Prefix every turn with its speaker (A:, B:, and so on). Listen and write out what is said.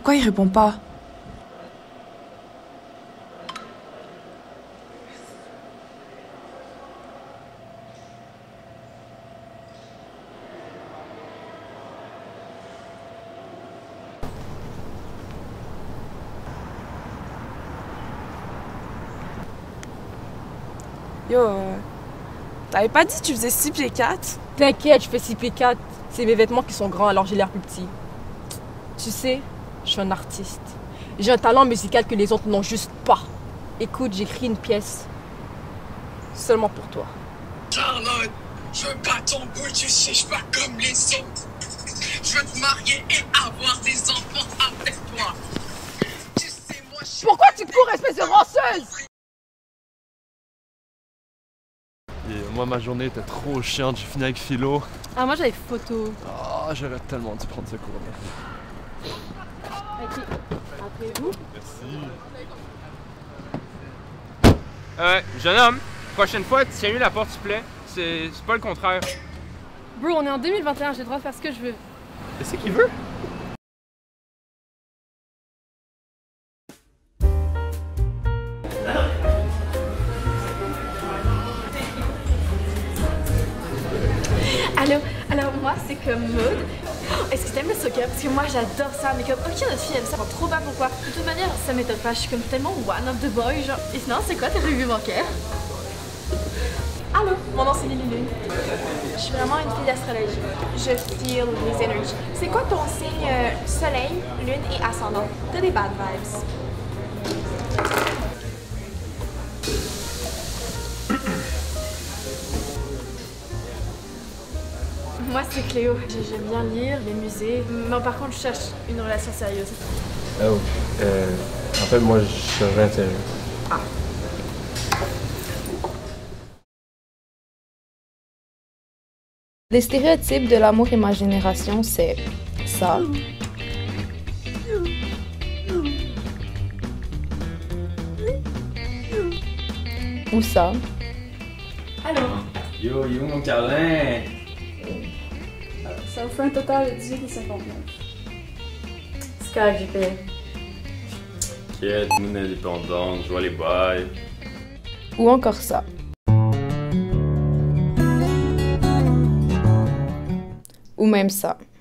A: Pourquoi il répond pas? Yo, t'avais pas dit que tu faisais 6 pieds 4?
B: T'inquiète, je fais 6 pieds 4. C'est mes vêtements qui sont grands, alors j'ai l'air plus petit. Tu sais, je suis un artiste. J'ai un talent musical que les autres n'ont juste pas. Écoute, j'écris une pièce seulement pour toi.
C: Charlotte, je veux pas ton bout, tu sais, je suis pas comme les autres. Je veux te marier et avoir des enfants avec toi. Tu sais, moi, je suis...
B: Pourquoi tu cours, espèce de ranceuse?
D: Et moi, ma journée était trop chiante, j'ai fini avec philo.
B: Ah, moi j'avais photo.
D: Ah, j'aurais tellement dû prendre ce cours-là.
B: Ok, après vous.
D: Merci.
E: Jeune homme, prochaine fois, tiens mieux la porte, s'il te plaît. C'est pas le contraire.
B: Bro, on est en 2021, j'ai le droit de faire ce que je veux.
D: Qu'est-ce qu'il veut?
F: Allô, alors moi c'est comme Maud. Est-ce que t'aimes le soccer? Parce que moi j'adore ça, mais comme aucune autre fille aime ça, trop pas pourquoi. De toute manière, ça m'étonne pas, je suis comme tellement one of the boys, genre. Et sinon, c'est quoi tes revues bancaires? Allô, mon nom c'est Lily Lune. Je suis vraiment une fille d'astrologie. Je feel les énergies. C'est quoi ton signe soleil, lune et ascendant? T'as des bad vibes. Moi, c'est Cléo. J'aime bien lire, les musées. Mais par contre, je cherche une relation sérieuse.
G: Oh, en fait, moi, je suis vraiment sérieux.
F: Ah.
H: Les stéréotypes de l'amour et ma génération, c'est ça. Ou ça.
F: Allô?
I: Yo, mon Carlin?
J: Ça vous fait un total de 18,59.
B: C'est correct, j'ai payé.
I: T'inquiète, nous on est indépendants, je vois les bails.
H: Ou encore ça. Ou même ça.